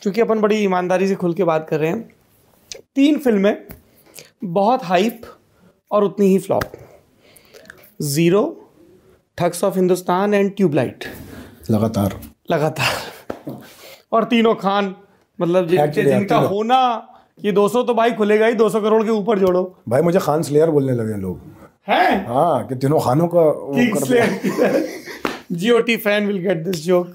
क्योंकि अपन बड़ी ईमानदारी से खुल के बात कर रहे हैं, 3 फिल्में बहुत हाइप और उतनी ही flop, Zero, thugs of Hindustan and Tubelight. लगातार और तीनों खान, मतलब जिनका होना ये 200 तो भाई खुलेगा ही, 200 करोड़ के ऊपर जोड़ो भाई। मुझे खान स्लेयर बोलने लगे लोग हैं, हाँ, कि तीनों खानों का GOT fan will get this joke.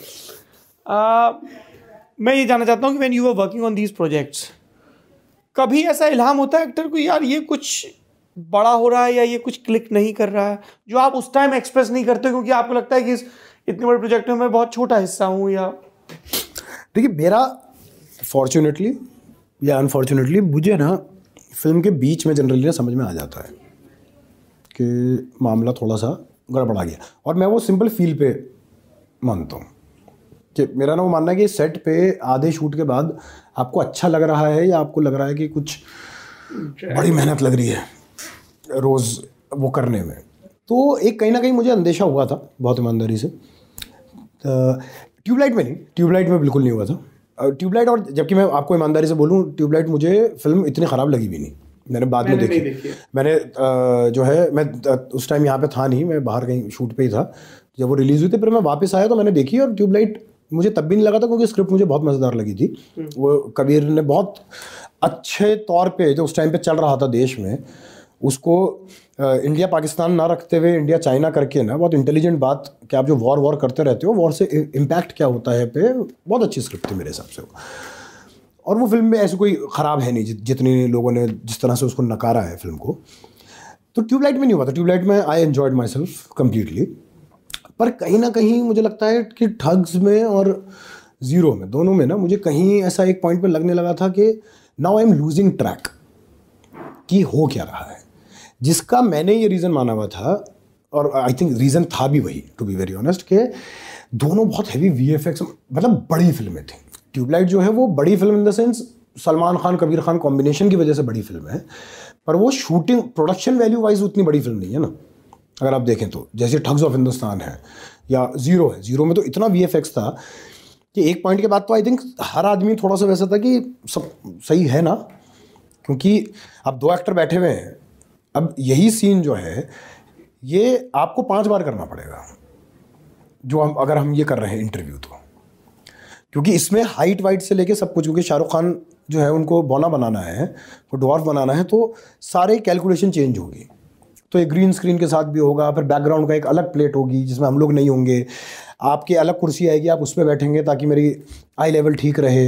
मैं ये जानना चाहता हूँ कि when you were working on these projects, कभी ऐसा इल्हाम होता है एक्टर को, यार ये कुछ बड़ा हो रहा है या ये कुछ क्लिक नहीं कर रहा है, जो आप उस टाइम एक्सप्रेस नहीं करते क्योंकि आपको लगता है कि इस इतने बड़े प्रोजेक्ट में मैं बहुत छोटा हिस्सा हूँ? या देखिए, मेरा फॉर्चुनेटली या अनफॉर्चुनेटली मुझे ना फिल्म के बीच में जनरली ना समझ में आ जाता है कि मामला थोड़ा सा गड़बड़ा गया, और मैं वो सिंपल फील पे मानता हूँ कि मेरा ना वो मानना है कि सेट पे आधे शूट के बाद आपको अच्छा लग रहा है या आपको लग रहा है कि कुछ बड़ी मेहनत लग रही है रोज़ वो करने में। तो एक कहीं ना कहीं मुझे अंदेशा हुआ था बहुत ईमानदारी से। ट्यूबलाइट में नहीं, ट्यूबलाइट में बिल्कुल नहीं हुआ था। ट्यूबलाइट, और जबकि मैं आपको ईमानदारी से बोलूँ, ट्यूबलाइट मुझे फिल्म इतनी ख़राब लगी भी नहीं, मैंने बाद में देखी। मैंने जो है, मैं उस टाइम यहाँ पे था नहीं, मैं बाहर कहीं शूट पे ही था जब वो रिलीज़ हुई थी। फिर मैं वापस आया तो मैंने देखी, और ट्यूबलाइट मुझे तब भी नहीं लगा था क्योंकि स्क्रिप्ट मुझे बहुत मज़ेदार लगी थी। वो कबीर ने बहुत अच्छे तौर पे जो उस टाइम पे चल रहा था देश में, उसको इंडिया पाकिस्तान ना रखते हुए इंडिया चाइना करके ना बहुत इंटेलिजेंट बात कि आप जो वॉर करते रहते हो, वॉर से इम्पैक्ट क्या होता है पे बहुत अच्छी स्क्रिप्ट थी मेरे हिसाब से वो। और वो फिल्म में ऐसी कोई ख़राब है नहीं जितनी लोगों ने जिस तरह से उसको नकारा है फिल्म को। तो ट्यूबलाइट में नहीं हुआ था। ट्यूबलाइट में I enjoyed myself completely. पर कहीं ना कहीं मुझे लगता है कि ठग्स में और ज़ीरो में, दोनों में ना मुझे कहीं ऐसा एक पॉइंट पे लगने लगा था कि now I am losing track कि हो क्या रहा है, जिसका मैंने ये रीज़न माना हुआ था, और आई थिंक रीज़न था भी वही, टू बी वेरी ऑनेस्ट, कि दोनों बहुत हैवी वीएफएक्स, मतलब बड़ी फिल्में थी। ट्यूबलाइट जो है वो बड़ी film in the sense Salman Khan Kabir Khan combination की वजह से बड़ी फिल्म है, पर वो शूटिंग प्रोडक्शन वैल्यू वाइज उतनी बड़ी फिल्म नहीं है ना, अगर आप देखें तो। जैसे ठग्स ऑफ हिंदुस्तान है या ज़ीरो है, ज़ीरो में तो इतना वीएफएक्स था कि एक पॉइंट के बाद तो आई थिंक हर आदमी थोड़ा सा वैसा था कि सब सही है ना, क्योंकि अब 2 एक्टर बैठे हुए हैं, अब यही सीन जो है ये आपको 5 बार करना पड़ेगा, जो हम अगर हम ये कर रहे हैं इंटरव्यू, तो क्योंकि इसमें हाइट वाइट से लेके सब कुछ, क्योंकि शाहरुख खान जो है उनको बौना बनाना है, वो डॉर्फ बनाना है, तो सारे कैलकुलेशन चेंज होगी। तो एक ग्रीन स्क्रीन के साथ भी होगा, फिर बैकग्राउंड का एक अलग प्लेट होगी जिसमें हम लोग नहीं होंगे, आपकी अलग कुर्सी आएगी, आप उस पर बैठेंगे ताकि मेरी आई लेवल ठीक रहे।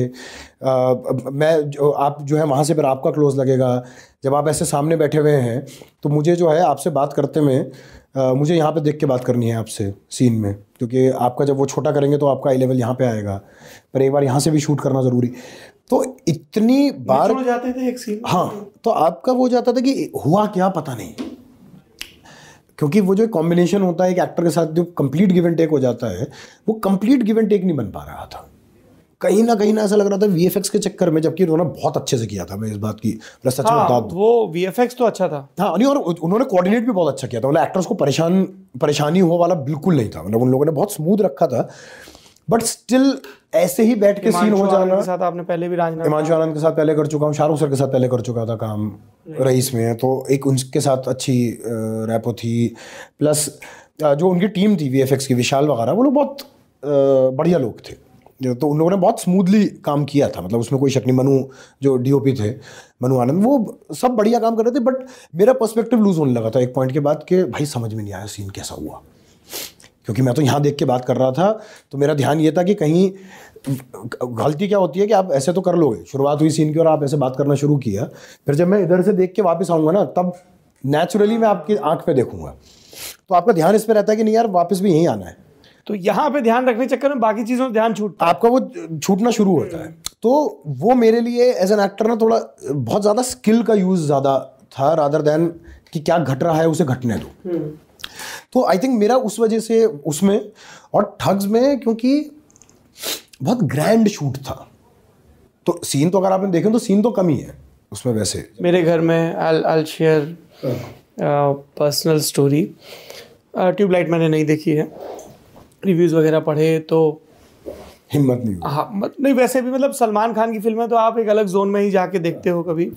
आप जो है वहाँ से फिर आपका क्लोज लगेगा। जब आप ऐसे सामने बैठे हुए हैं तो मुझे जो है आपसे बात करते में मुझे यहाँ पे देख के बात करनी है आपसे सीन में, क्योंकि आपका जब वो छोटा करेंगे तो आपका आई लेवल यहाँ पे आएगा, पर एक बार यहाँ से भी शूट करना ज़रूरी। तो इतनी बार हो जाते थे एक सीन, हाँ, तो आपका वो जाता था कि हुआ क्या पता नहीं, क्योंकि वो जो कॉम्बिनेशन होता है एक एक्टर के साथ जो कंप्लीट गिव एंड टेक हो जाता है, वो कंप्लीट गिव एंड टेक नहीं बन पा रहा था। कहीं ना ऐसा लग रहा था वीएफएक्स के चक्कर में, जबकि उन्होंने बहुत अच्छे से किया था, मैं इस बात की सच में बता दूं, वो वीएफएक्स तो अच्छा था। हाँ नहीं, और उन्होंने कोऑर्डिनेट भी बहुत अच्छा किया था, मतलब एक्टर्स को परेशानी हो वाला बिल्कुल नहीं था, मतलब उन लोगों ने बहुत स्मूथ रखा था। बट स्टिल ऐसे ही बैठ के सीन हो जाना। साथ आपने पहले भी हिमांशु आनंद के साथ पहले कर चुका हूँ, शाहरुख सर के साथ पहले कर चुका था काम रईस में, तो एक उनके साथ अच्छी रैपो थी। प्लस जो उनकी टीम थी वीएफएक्स की, विशाल वगैरह, वो लोग बहुत बढ़िया लोग थे, तो उन लोगों ने बहुत स्मूथली काम किया था, मतलब उसमें कोई शक नहीं। मनु जो डीओपी थे, मनु आनंद, वो सब बढ़िया काम कर रहे थे। बट मेरा पर्सपेक्टिव लूज होने लगा था एक पॉइंट के बाद कि भाई समझ में नहीं आया सीन कैसा हुआ, क्योंकि मैं तो यहाँ देख के बात कर रहा था, तो मेरा ध्यान ये था कि कहीं गलती क्या होती है कि आप ऐसे तो कर लोगे, शुरुआत हुई सीन की और आप ऐसे बात करना शुरू किया, फिर जब मैं इधर से देख के वापस आऊँगा ना, तब नेचुरली मैं आपकी आंख पे देखूंगा, तो आपका ध्यान इस पे रहता है कि नहीं यार वापस भी यहीं आना है, तो यहाँ पे ध्यान रखने चक्कर में बाकी चीज़ों में ध्यान छूटता है, आपका वो छूटना शुरू होता है। तो वो मेरे लिए एज एन एक्टर ना थोड़ा बहुत ज़्यादा स्किल का यूज़ ज़्यादा था, रादर देन कि क्या घट रहा है उसे घटने दो। तो आई थिंक मेरा उस वजह से उसमें और ठग्स में, क्योंकि बहुत ग्रैंड शूट था, तो सीन तो अगर आपने देखें तो सीन तो कम ही है उसमें। वैसे मेरे घर में I'll share personal story. Tubelight मैंने नहीं देखी है, रिव्यूज़ वगैरह पढ़े तो हिम्मत नहीं हुई। हाँ नहीं, वैसे भी मतलब सलमान खान की फिल्में तो आप एक अलग जोन में ही जाके देखते हो कभी।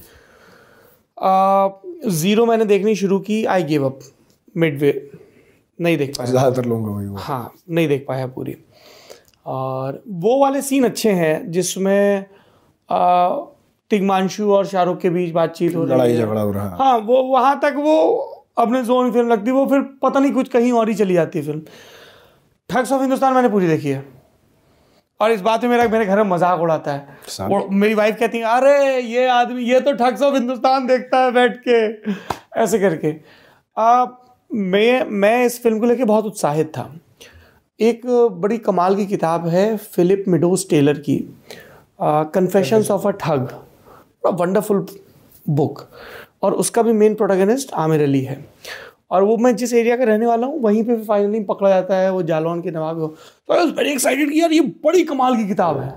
ज़ीरो मैंने देखनी शुरू की, आई गिव अप मिडवे, नहीं देख पाया। ज़्यादातर लोगों का वही हुआ। हाँ नहीं देख पाया पूरी। और वो वाले सीन अच्छे हैं जिसमें तिग्मांशु और शाहरुख के बीच बातचीत हो रही है, लड़ाई झगड़ा हो रहा है। हाँ वो वहाँ तक वो अपने जोन की फिल्म लगती है, वो फिर पता नहीं कुछ कहीं और ही चली जाती है फिल्म। ठग्स ऑफ हिंदुस्तान मैंने पूरी देखी है और इस बात में मेरे घर में मजाक उड़ाता है। और मेरी वाइफ कहती है अरे ये आदमी ये तो ठग्स ऑफ हिंदुस्तान देखता है बैठ के, ऐसे करके। मैं इस फिल्म को लेके बहुत उत्साहित था। एक बड़ी कमाल की किताब है फिलिप मिडोज टेलर की, confessions of a thug, wonderful book, और उसका भी मेन प्रोटैगनिस्ट आमिर अली है। और वो मैं जिस एरिया का रहने वाला हूँ वहीं पे फाइनली पकड़ा जाता है वो जालौन के नवाब को। तो आई वाज वेरी एक्साइटेड कि यार ये बड़ी कमाल की किताब है।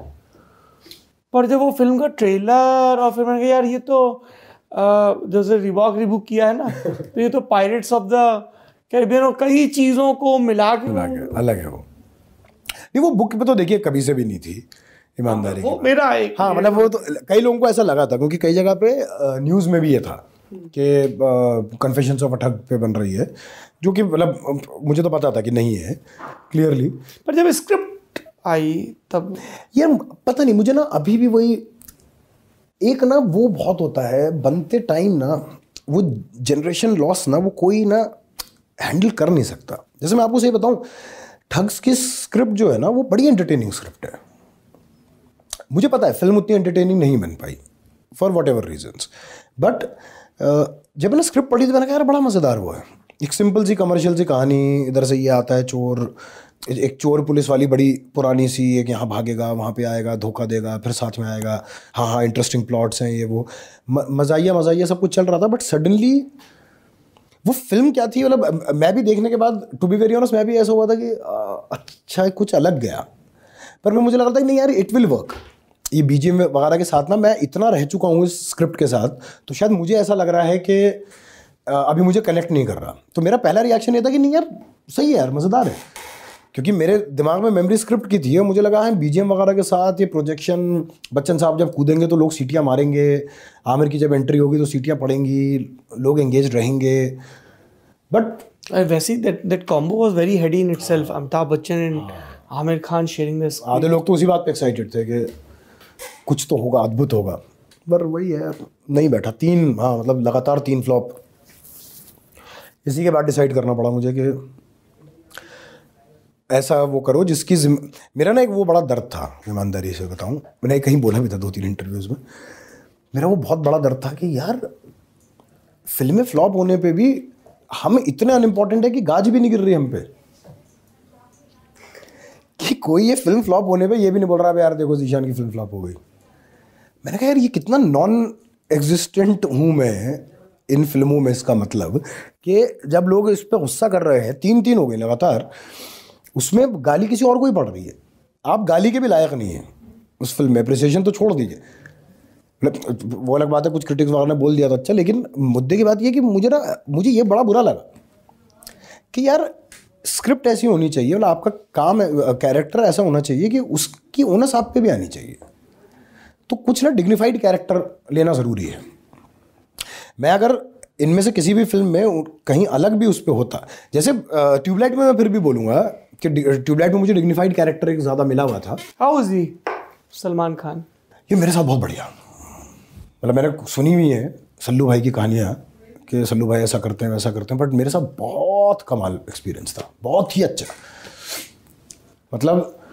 पर जब वो फिल्म का ट्रेलर और फिर मैंने कहा यार ये तो जैसे रिबूक किया है ना, तो ये तो पायरेट्स ऑफ द कैरिबियन और कई चीज़ों को मिला के अलग है वो। नहीं वो बुक पे तो देखिए कभी से भी नहीं थी ईमानदारी वो मेरा एक, हाँ मतलब वो तो कई लोगों को ऐसा लगा था क्योंकि कई जगह पे न्यूज़ में भी ये था कि कन्फेशंस ऑफ अ ठग पे बन रही है, जो कि मतलब मुझे तो पता था कि नहीं है क्लियरली। पर जब स्क्रिप्ट आई तब यार पता नहीं मुझे ना अभी भी वही एक ना वो बहुत होता है बनते टाइम ना, वो जनरेशन लॉस ना वो कोई ना हैंडल कर नहीं सकता। जैसे मैं आपको सही बताऊं, ठग्स की स्क्रिप्ट जो है ना वो बड़ी एंटरटेनिंग स्क्रिप्ट है। मुझे पता है फिल्म उतनी एंटरटेनिंग नहीं बन पाई for whatever reasons, but जब मैंने स्क्रिप्ट पढ़ी तो मैंने कहा यार बड़ा मज़ेदार वो है। एक सिंपल सी कमर्शियल सी कहानी, इधर से ये आता है चोर, एक चोर पुलिस वाली बड़ी पुरानी सी, एक यहाँ भागेगा वहाँ पे आएगा धोखा देगा फिर साथ में आएगा, हाँ हाँ इंटरेस्टिंग प्लॉट्स हैं ये वो, मज़ाइया सब कुछ चल रहा था। बट सडनली वो फिल्म क्या थी, मतलब मैं भी देखने के बाद टू बी वेरी ऑनेस्ट मैं भी ऐसा हुआ था कि अच्छा कुछ अलग गया, पर मुझे लग रहा था कि नहीं यार इट विल वर्क। ये बीजीएम वगैरह के साथ ना मैं इतना रह चुका हूँ इस स्क्रिप्ट के साथ, तो शायद मुझे ऐसा लग रहा है कि अभी मुझे कनेक्ट नहीं कर रहा। तो मेरा पहला रिएक्शन ये था कि नहीं यार सही है यार मज़ेदार है, क्योंकि मेरे दिमाग में मेमोरी स्क्रिप्ट की थी और मुझे लगा है बीजीएम वगैरह के साथ ये प्रोजेक्शन, बच्चन साहब जब कूदेंगे तो लोग सीटियाँ मारेंगे, आमिर की जब एंट्री होगी तो सीटियाँ पड़ेंगी, लोग एंगेज रहेंगे। बट वैसे that combo was very heady in itself, Amitabh Bachchan and Aamir Khan sharing this. आधे लोग तो उसी बात पे एक्साइटेड थे कि कुछ तो होगा, अद्भुत होगा, पर वही है नहीं बैठा। हाँ मतलब लगातार 3 फ्लॉप। इसी के बाद डिसाइड करना पड़ा मुझे कि ऐसा वो करो जिसकी मेरा ना एक वो बड़ा दर्द था, ईमानदारी से बताऊं, मैंने कहीं बोला भी था 2-3 इंटरव्यूज़ में, मेरा वो बहुत बड़ा दर्द था कि यार फिल्में फ्लॉप होने पे भी हम इतने अनइम्पॉर्टेंट है कि गाज भी नहीं गिर रही हम पे, कि कोई ये फिल्म फ्लॉप होने पे ये भी नहीं बोल रहा यार देखो ज़ीशान की फिल्म फ्लॉप हो गई। मैंने कहा यार ये कितना नॉन एग्जिस्टेंट हूँ मैं इन फिल्मों में। इसका मतलब कि जब लोग इस पर गुस्सा कर रहे हैं, 3 हो गए लगातार, उसमें गाली किसी और को ही पड़ रही है, आप गाली के भी लायक नहीं है उस फिल्म में, अप्रिसिएशन तो छोड़ दीजिए। मतलब वो अलग बात है कुछ क्रिटिक्स वगैरह ने बोल दिया तो अच्छा, लेकिन मुद्दे की बात ये कि मुझे ये बड़ा बुरा लगा कि यार स्क्रिप्ट ऐसी होनी चाहिए, मतलब आपका काम है, कैरेक्टर ऐसा होना चाहिए कि उसकी ओनस आप पे भी आनी चाहिए। तो कुछ ना डिग्निफाइड कैरेक्टर लेना ज़रूरी है। मैं अगर इनमें से किसी भी फिल्म में कहीं अलग भी उस पर होता, जैसे ट्यूबलाइट में मैं फिर भी बोलूँगा कि ट्यूबलाइट में मुझे डिग्निफाइड कैरेक्टर एक ज़्यादा मिला हुआ था। How is he Salman Khan? ये मेरे साथ बहुत बढ़िया, मतलब मैंने सुनी हुई है सल्लू भाई की कहानियाँ कि सल्लू भाई ऐसा करते हैं वैसा करते हैं, बट मेरे साथ बहुत कमाल एक्सपीरियंस था, बहुत ही अच्छा। मतलब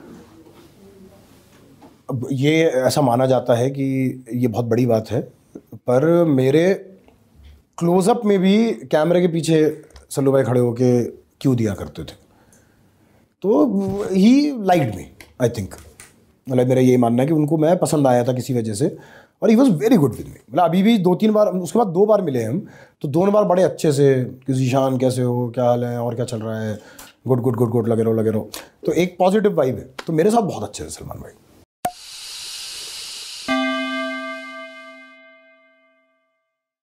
ये ऐसा माना जाता है कि ये बहुत बड़ी बात है, पर मेरे क्लोज़अप में भी कैमरे के पीछे सल्लू भाई खड़े होके क्यों दिया करते थे, तो he liked me I think. मतलब मेरा ये मानना है कि उनको मैं पसंद आया था किसी वजह से, और he was very good with me. मतलब अभी भी 2-3 बार, उसके बाद 2 बार मिले हम, तो दोनों बार बड़े अच्छे से कि ज़ीशान कैसे हो, क्या हाल है और क्या चल रहा है, गुड लगे रहो। तो एक पॉजिटिव वाइब है, तो मेरे साथ बहुत अच्छे से सलमान भाई।